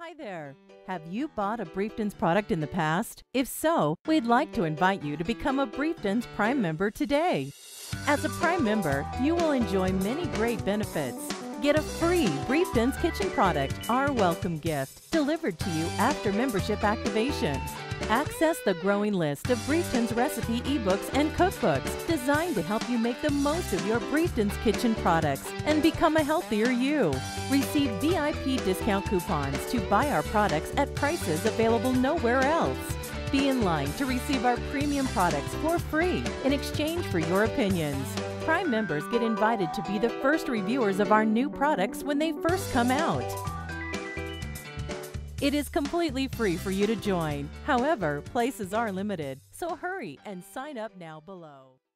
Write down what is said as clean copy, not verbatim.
Hi there! Have you bought a Briefton's product in the past? If so, we'd like to invite you to become a Briefton's Prime member today. As a Prime member, you will enjoy many great benefits. Get a free Briefton's kitchen product, our welcome gift, delivered to you after membership activation. Access the growing list of Briefton's recipe ebooks and cookbooks designed to help you make the most of your Briefton's kitchen products and become a healthier you. Receive VIP discount coupons to buy our products at prices available nowhere else. Be in line to receive our premium products for free in exchange for your opinions. Prime members get invited to be the first reviewers of our new products when they first come out. It is completely free for you to join. However, places are limited, so hurry and sign up now below.